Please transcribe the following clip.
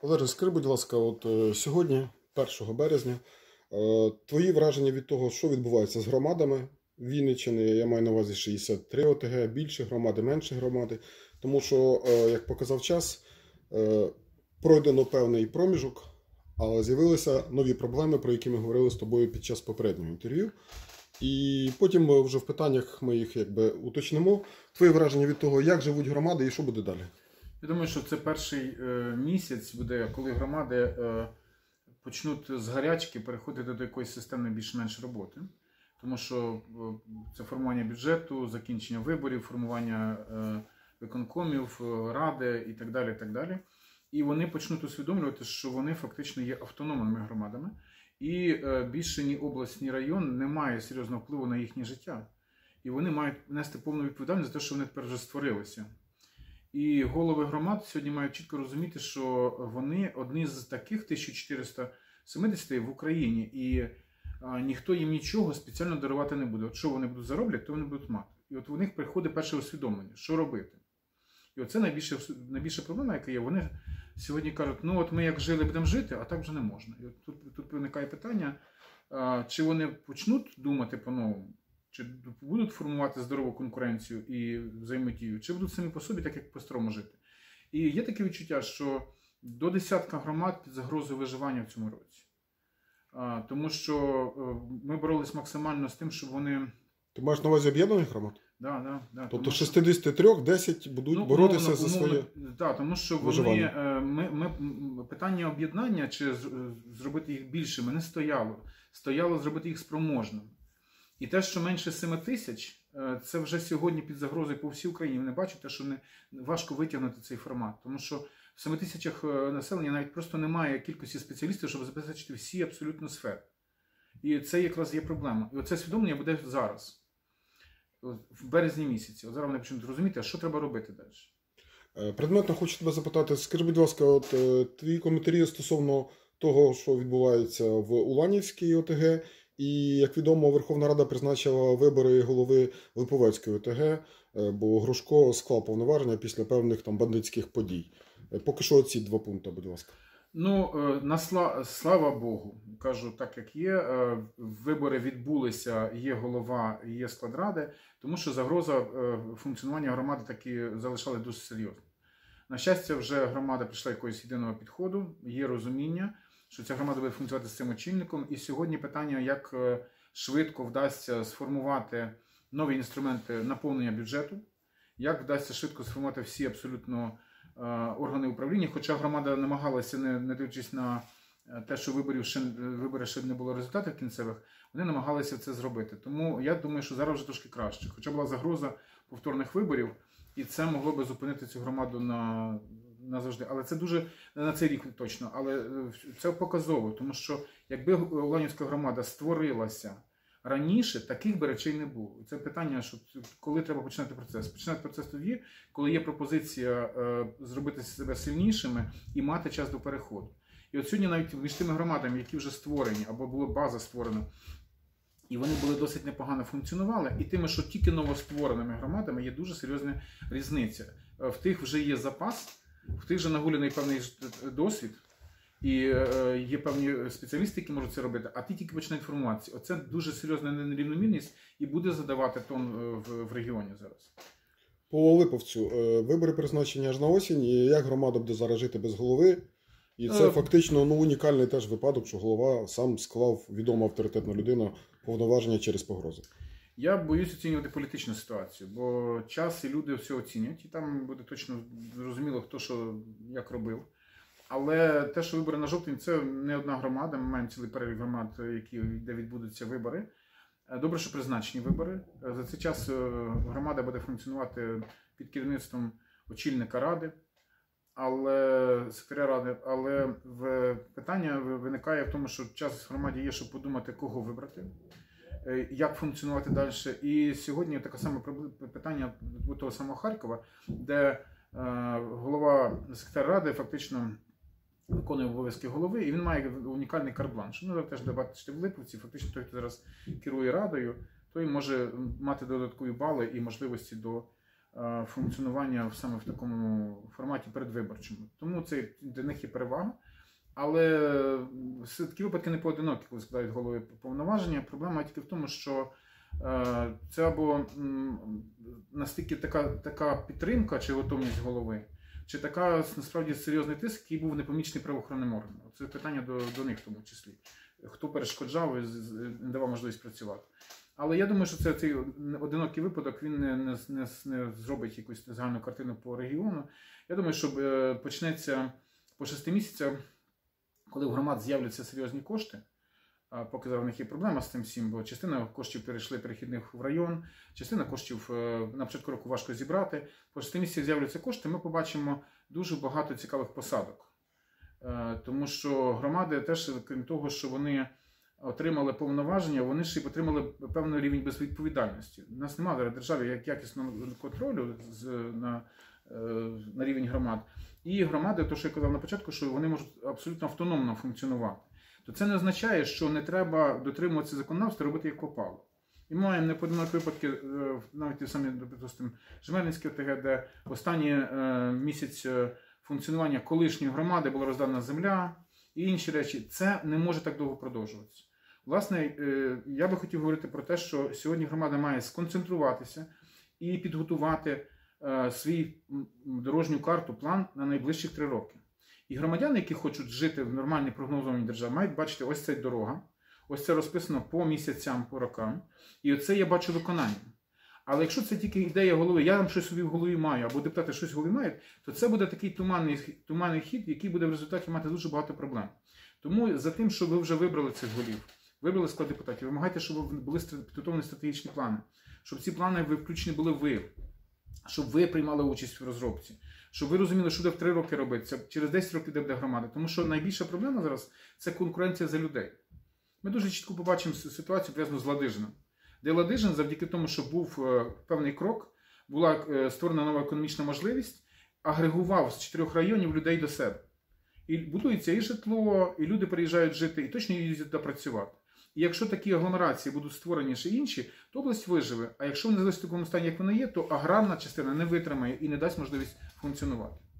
Олеже, скажи, будь ласка, сьогодні, 1 березня, твої враження від того, що відбувається з громадами Вінниччини, я маю на увазі 63 ОТГ, більші громади, менші громади, тому що, як показав час, пройдено певний проміжок, але з'явилися нові проблеми, про які ми говорили з тобою під час попереднього інтерв'ю. І потім вже в питаннях ми їх уточнимо. Твої враження від того, як живуть громади і що буде далі? Я думаю, що це перший місяць буде, коли громади почнуть з гарячки переходити до якоїсь системної більш-менш роботи. Тому що це формування бюджету, закінчення виборів, формування виконкомів, ради і так далі, і так далі. І вони почнуть усвідомлювати, що вони фактично є автономними громадами. І більше ні область, ні район не має серйозного впливу на їхнє життя. І вони мають нести повну відповідальність за те, що вони тепер вже створилися. І голови громад сьогодні мають чітко розуміти, що вони одні з таких 1470 в Україні. І ніхто їм нічого спеціально дарувати не буде. От що вони будуть зароблять, то вони будуть мати. І от у них приходить перше усвідомлення, що робити. І оце найбільша проблема, яка є. Вони сьогодні кажуть, ну от ми як жили, будемо жити, а так вже не можна. І от тут виникає питання, чи вони почнуть думати по-новому, чи будуть формувати здорову конкуренцію і взаємодію, чи будуть самі по собі, так як по-старому жити. І є таке відчуття, що до десятка громад під загрозою виживання в цьому році. Тому що ми боролись максимально з тим, щоб вони... Ти маєш на увазі об'єднаних громад? Да. Тобто 63 10 будуть боротися за своє Так, тому що питання об'єднання чи зробити їх більшими не стояло. Стояло зробити їх спроможними. І те, що менше 7 тисяч, це вже сьогодні під загрозою по всій Україні. Ви не бачите, що важко витягнути цей формат. Тому що в 7 тисячах населення навіть просто немає кількості спеціалістів, щоб забезпечити всі абсолютно сфери. І це якраз є проблема. І оце свідомлення буде зараз. В березні місяці. От зараз вони почнуть розуміти, а що треба робити далі. Предметно хочу тебе запитати, скажи, будь ласка, твої коментарі стосовно того, що відбувається в Уланівській ОТГ, і, як відомо, Верховна Рада призначила вибори голови Липовецької ОТГ, бо Грушко склав повноваження після певних там бандитських подій. Поки що ці 2 пункти, будь ласка. Ну, слава Богу, кажу так, як є. Вибори відбулися, є голова, є склад ради, тому що загроза функціонування громади таки залишали дуже серйозно. На щастя, вже громада прийшла якогось єдиного підходу, є розуміння, що ця громада буде функціонувати з цим очільником. І сьогодні питання, як швидко вдасться сформувати нові інструменти наповнення бюджету, як вдасться швидко сформувати всі абсолютно органи управління, хоча громада намагалася, не дивлячись на те, що вибори ще не було результатів кінцевих, вони намагалися це зробити. Тому я думаю, що зараз вже трошки краще. Хоча була загроза повторних виборів, і це могло би зупинити цю громаду назавжди. Але це дуже, на цей рік точно, але це показово, тому що якби Уланівська громада створилася раніше, таких би речей не було. Це питання, що коли треба починати процес. Починати процес тоді, коли є пропозиція зробити себе сильнішими і мати час до переходу. І от сьогодні навіть між тими громадами, які вже створені, або була база створена, і вони були досить непогано функціонували, і тими, що тільки новоствореними громадами, є дуже серйозна різниця. В тих вже є запас, в тих вже нагуляний певний досвід, і є певні спеціалісти, які можуть це робити, а ті тільки починають формуватися. Оце дуже серйозна нерівномірність і буде задавати тон в регіоні зараз. По Липовцю, вибори призначені аж на осінь, і як громада буде зараз жити без голови? І це фактично унікальний теж випадок, що голова сам склав, відома авторитетна людина, повноваження через погрози. Я боюсь оцінювати політичну ситуацію, бо час і люди все оцінять, і там буде точно зрозуміло, хто що як робив. Але те, що вибори на жовтень, це не одна громада, ми маємо цілий перелік громад, де відбудуться вибори. Добре, що призначені вибори. За цей час громада буде функціонувати під керівництвом очільника ради, секретаря ради, але питання виникає в тому, що час в громаді є, щоб подумати, кого вибрати, як функціонувати далі. І сьогодні таке саме питання до того самого Харкова, де голова секретар ради фактично виконує обов'язки голови, і він має унікальний карт-бланш. Ну, теж бачите в Липовці, фактично той, хто зараз керує радою, той може мати додаткові бали і можливості до функціонування саме в такому форматі передвиборчому. Тому це для них є перевага. Але такі випадки не поодинокі, коли складають голови повноваження. Проблема тільки в тому, що це або настільки така підтримка чи готовність голови, чи така насправді серйозний тиск, який був непомічений правоохоронним органам. Це питання до них в тому числі. Хто перешкоджав і не давав можливість працювати. Але я думаю, що цей одинокий випадок, він не зробить якусь загальну картину по регіону. Я думаю, що почнеться по 6 місяцях, коли в громад з'являться серйозні кошти. Поки зараз в них є проблема з цим всім, бо частина коштів перейшли перехідних в район, частина коштів на початку року важко зібрати. По 6 місяцях з'являться кошти, ми побачимо дуже багато цікавих посадок. Тому що громади теж, крім того, що вони отримали повноваження, вони ще й отримали певний рівень безвідповідальності. У нас немає в державі як якісного контролю на рівень громад. І громади, то що я казав на початку, що вони можуть абсолютно автономно функціонувати. То це не означає, що не треба дотримуватися законодавства, робити як попало. І ми маємо непоодинокі випадки, навіть ті самі, допустимо, Жмеринське ОТГ, де останній місяць функціонування колишньої громади була роздана земля і інші речі. Це не може так довго продовжуватися. Власне, я би хотів говорити про те, що сьогодні громада має сконцентруватися і підготувати свій дорожню карту, план на найближчих 3 роки. І громадяни, які хочуть жити в нормальній прогнозованій державі, мають бачити, ось ця дорога, ось це розписано по місяцям, по рокам, і оце я бачу виконання. Але якщо це тільки ідея голови, я там щось собі в голові маю, або депутати щось в голові мають, то це буде такий туманний хід, який буде в результаті мати дуже багато проблем. Тому за тим, що ви вже вибрали цих голів, вибрали склад депутатів, вимагайте, щоб були підготовлені стратегічні плани, щоб ці плани включені були ви, щоб ви приймали участь в розробці, щоб ви розуміли, що буде в 3 роки робиться, через 10 років де буде громада. Тому що найбільша проблема зараз – це конкуренція за людей. Ми дуже чітко побачимо ситуацію, пов'язану з Ладижином. Де Ладижин, завдяки тому, що був певний крок, була створена нова економічна можливість, агрегував з 4 районів людей до себе. І будується і житло, і люди переїжджають жити, і точно їздять туди працювати. І якщо такі агломерації будуть створені ще інші, то область виживе. А якщо вони залишаться в такому стані, як вона є, то аграрна частина не витримає і не дасть можливість функціонувати.